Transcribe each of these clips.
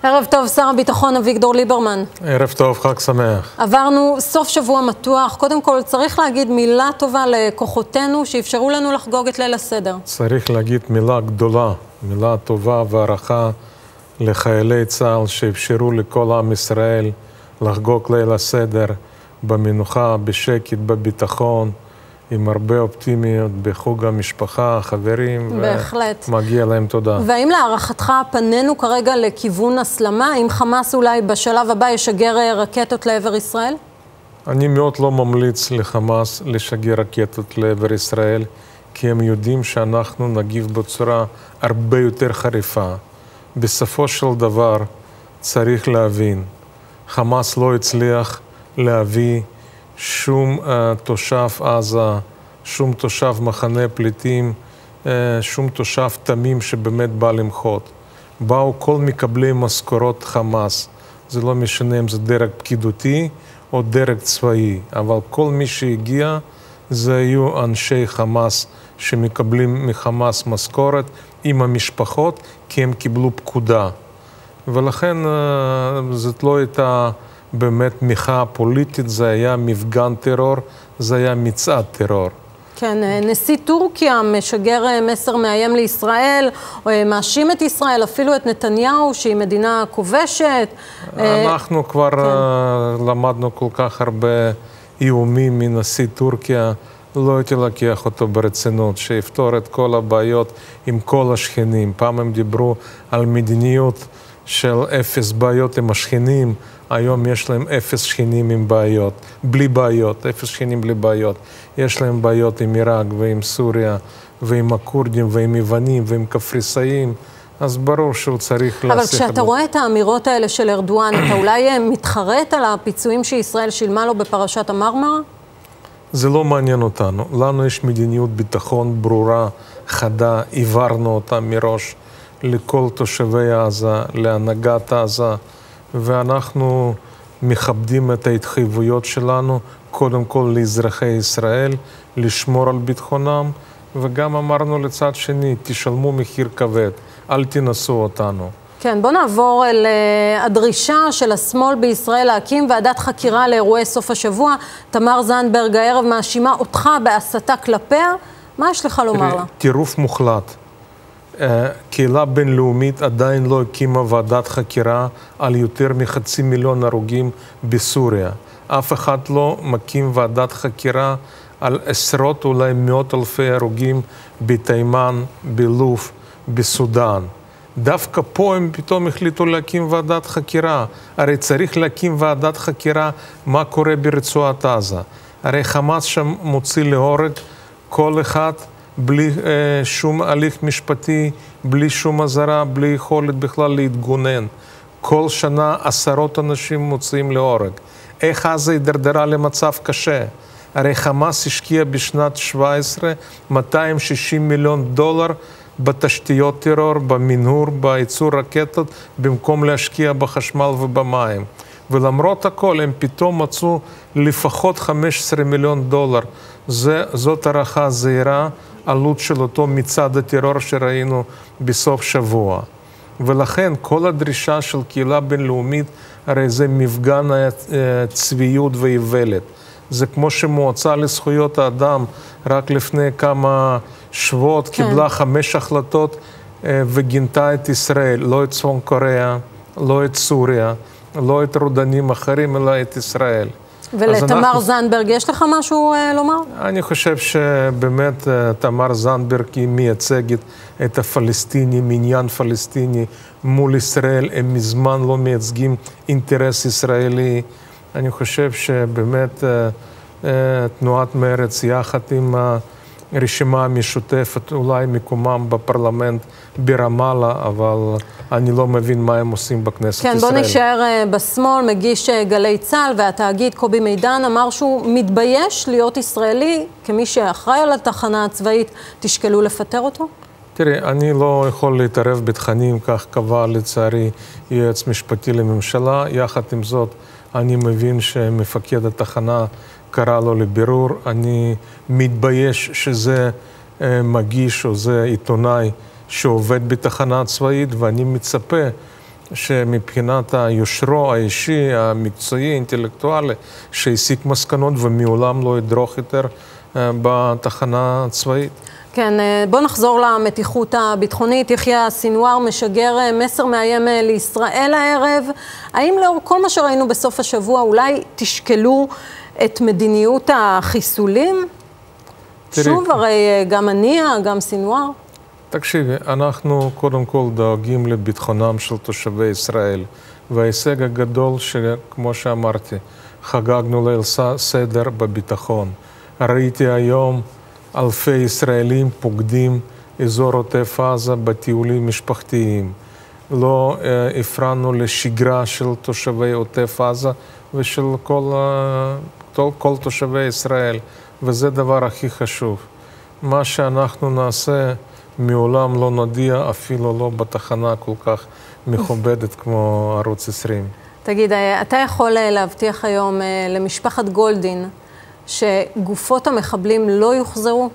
ערב טוב, שר הביטחון אביגדור ליברמן. ערב טוב, חג שמח. עברנו סוף שבוע מתוח. קודם כל, צריך להגיד מילה טובה לכוחותינו שאפשרו לנו לחגוג את ליל הסדר. צריך להגיד מילה גדולה, מילה טובה והערכה לחיילי צה"ל שאפשרו לכל עם ישראל לחגוג ליל הסדר במנוחה, בשקט, בביטחון, עם הרבה אופטימיות בחוג המשפחה, החברים. בהחלט. מגיע להם תודה. והאם להערכתך פנינו כרגע לכיוון הסלמה? אם חמאס אולי בשלב הבא ישגר רקטות לעבר ישראל? אני מאוד לא ממליץ לחמאס לשגר רקטות לעבר ישראל, כי הם יודעים שאנחנו נגיב בצורה הרבה יותר חריפה. בסופו של דבר צריך להבין, חמאס לא הצליח להביא שום תושב עזה, שום תושב מחנה פליטים, שום תושב תמים שבאמת בא למחות. באו כל מקבלי משכורות חמאס. זה לא משנה אם זה דרג פקידותי או דרג צבאי, אבל כל מי שהגיע זה היו אנשי חמאס שמקבלים מחמאס משכורת עם המשפחות, כי הם קיבלו פקודה. ולכן זאת לא הייתה באמת מחאה פוליטית, זה היה מפגן טרור, זה היה מצעד טרור. כן, נשיא טורקיה משגר מסר מאיים לישראל, מאשים את ישראל, אפילו את נתניהו, שהיא מדינה כובשת. אנחנו כבר למדנו כל כך הרבה איומים מנשיא טורקיה, לא הייתי לקח אותו ברצינות, שיפתור את כל הבעיות עם כל השכנים. פעם הם דיברו על מדיניות של אפס בעיות עם השכנים, היום יש להם אפס שכנים עם בעיות, בלי בעיות, אפס שכנים בלי בעיות. יש להם בעיות עם עיראק ועם סוריה ועם הכורדים ועם יוונים ועם קפריסאים, אז ברור שהוא צריך אבל כשאתה רואה את האמירות האלה של ארדואן, אתה אולי מתחרט על הפיצויים שישראל שילמה לו בפרשת המרמרה? זה לא מעניין אותנו. לנו יש מדיניות ביטחון ברורה, חדה, העברנו אותה מראש לכל תושבי עזה, להנהגת עזה, ואנחנו מכבדים את ההתחייבויות שלנו, קודם כל לאזרחי ישראל, לשמור על ביטחונם, וגם אמרנו לצד שני, תשלמו מחיר כבד, אל תנסו אותנו. כן, בוא נעבור אל הדרישה של השמאל בישראל להקים ועדת חקירה לאירועי סוף השבוע. תמר זנדברג הערב מאשימה אותך בהסתה כלפיה. מה יש לך לומר לה? טירוף מוחלט. קהילה בינלאומית עדיין לא הקימה ועדת חקירה על יותר מ500,000 הרוגים בסוריה. אף אחד לא מקים ועדת חקירה על עשרות, אולי מאות אלפי הרוגים בתימן, בלוב, בסודאן. דווקא פה הם פתאום החליטו להקים ועדת חקירה. הרי צריך להקים ועדת חקירה מה קורה ברצועת עזה. הרי חמאס שם מוציא להורג כל אחד בלי שום הליך משפטי, בלי שום עזרה, בלי יכולת בכלל להתגונן. כל שנה עשרות אנשים מוצאים להורג. איך עזה הידרדרה למצב קשה? הרי חמאס השקיע בשנת 17 260 מיליון דולר בתשתיות טרור, במנהור, בייצור רקטות, במקום להשקיע בחשמל ובמים. ולמרות הכל הם פתאום מצאו לפחות 15 מיליון דולר. זאת הערכה זהירה, עלות של אותו מצעד הטרור שראינו בסוף שבוע. ולכן כל הדרישה של קהילה בינלאומית, הרי זה מפגן צביעות ואיוולת. זה כמו שמועצה לזכויות האדם רק לפני כמה שבועות קיבלה 5 החלטות וגינתה את ישראל, לא את צפון קוריאה, לא את סוריה, לא את רודנים אחרים, אלא את ישראל. ולתמר זנדברג, יש לך משהו לומר? אני חושב שבאמת תמר זנדברג היא מייצגת את הפלסטינים, עניין פלסטיני מול ישראל, הם מזמן לא מייצגים אינטרס ישראלי. אני חושב שבאמת תנועת מרצ יחד עם הרשימה המשותפת, אולי מקומם בפרלמנט ברמאללה, אבל אני לא מבין מה הם עושים בכנסת ישראל. כן, בוא נשאר בשמאל, מגיש גלי צה"ל והתאגיד קובי מידן אמר שהוא מתבייש להיות ישראלי, כמי שאחראי על התחנה הצבאית, תשקלו לפטר אותו? תראי, אני לא יכול להתערב בתכנים, כך קבע לצערי יועץ משפטי לממשלה. יחד עם זאת, אני מבין שמפקד התחנה קרא לו לבירור. אני מתבייש שזה מגיש או זה עיתונאי שעובד בתחנה צבאית, ואני מצפה שמבחינת היושרו האישי, המקצועי, האינטלקטואלי, שהסיק מסקנות ומעולם לא ידרוך יותר בתחנה הצבאית. כן, בוא נחזור למתיחות הביטחונית. יחיא סינואר משגר מסר מאיים לישראל הערב. האם לאור כל מה שראינו בסוף השבוע, אולי תשקלו את מדיניות החיסולים? שוב, הרי גם הנייה, גם סינואר. תקשיבי, אנחנו קודם כל דואגים לביטחונם של תושבי ישראל, וההישג הגדול שכמו שאמרתי, חגגנו ליל סדר בביטחון. ראיתי היום אלפי ישראלים פוקדים אזור עוטף עזה בטיולים משפחתיים. לא הפרענו לשגרה של תושבי עוטף עזה ושל כל תושבי ישראל, וזה דבר הכי חשוב. מה שאנחנו נעשה מעולם לא נודיע, אפילו לא בתחנה כל כך מכובדת כמו ערוץ 20. תגיד, אתה יכול להבטיח היום למשפחת גולדין שגופות המחבלים לא יוחזרו?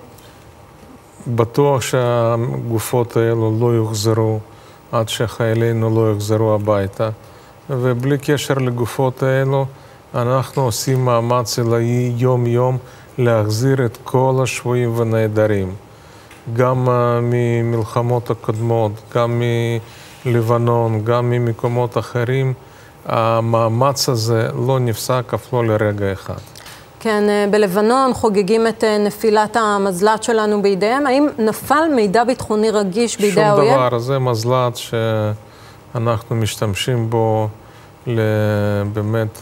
בטוח שהגופות האלו לא יוחזרו עד שחיילינו לא יוחזרו הביתה. ובלי קשר לגופות האלו, אנחנו עושים מאמץ עילאי יום-יום להחזיר את כל השבויים ונעדרים. גם ממלחמות הקודמות, גם מלבנון, גם ממקומות אחרים, המאמץ הזה לא נפסק אף לא לרגע אחד. כן, בלבנון חוגגים את נפילת המזל"ט שלנו בידיהם. האם נפל מידע ביטחוני רגיש בידי האויב? שום דבר, זה מזל"ט שאנחנו משתמשים בו באמת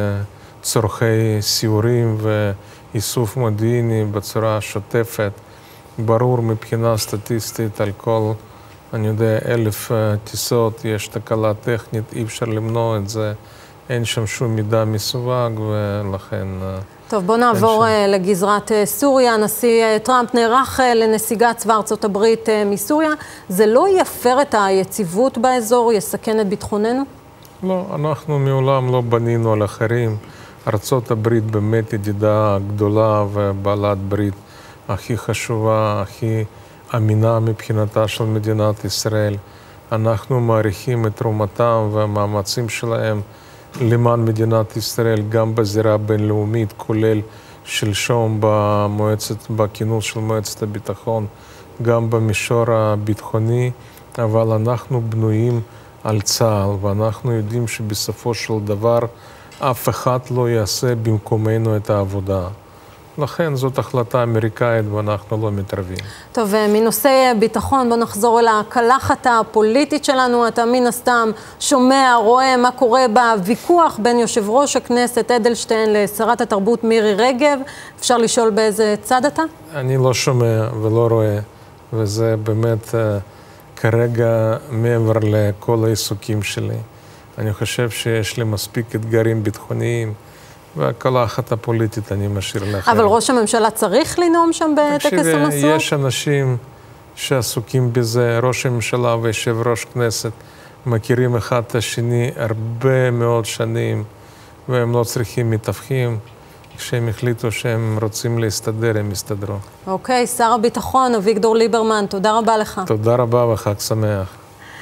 לצורכי סיורים ואיסוף מודיעיני בצורה שוטפת. ברור מבחינה סטטיסטית על כל, אני יודע, 1,000 טיסות, יש תקלה טכנית, אי אפשר למנוע את זה, אין שם שום מידע מסווג ולכן... טוב, בוא נעבור לגזרת סוריה. הנשיא טראמפ נערך לנסיגת צבא ארצות הברית מסוריה. זה לא יפר את היציבות באזור, יסכן את ביטחוננו? לא, אנחנו מעולם לא בנינו על אחרים. ארצות הברית באמת ידידה גדולה ובעלת ברית הכי חשובה, הכי אמינה מבחינתה של מדינת ישראל. אנחנו מעריכים את תרומתם והמאמצים שלהם למען מדינת ישראל, גם בזירה הבינלאומית, כולל שלשום בכינוס של מועצת הביטחון, גם במישור הביטחוני, אבל אנחנו בנויים על צה"ל, ואנחנו יודעים שבסופו של דבר אף אחד לא יעשה במקומנו את העבודה. לכן זאת החלטה אמריקאית ואנחנו לא מתערבים. טוב, מנושא ביטחון בוא נחזור אל הקלחת הפוליטית שלנו. אתה מן הסתם שומע, רואה מה קורה בוויכוח בין יושב ראש הכנסת אדלשטיין לשרת התרבות מירי רגב. אפשר לשאול באיזה צד אתה? אני לא שומע ולא רואה, וזה באמת כרגע מעבר לכל העיסוקים שלי. אני חושב שיש לי מספיק אתגרים ביטחוניים, והקלחת הפוליטית אני משאיר לאחרים. אבל ראש הממשלה צריך לנאום שם בטקס המסור? יש אנשים שעסוקים בזה, ראש הממשלה ויושב ראש כנסת מכירים אחד את השני הרבה מאוד שנים, והם לא צריכים מתווכים. כשהם החליטו שהם רוצים להסתדר, הם יסתדרו. אוקיי, שר הביטחון אביגדור ליברמן, תודה רבה לך. תודה רבה וחג שמח.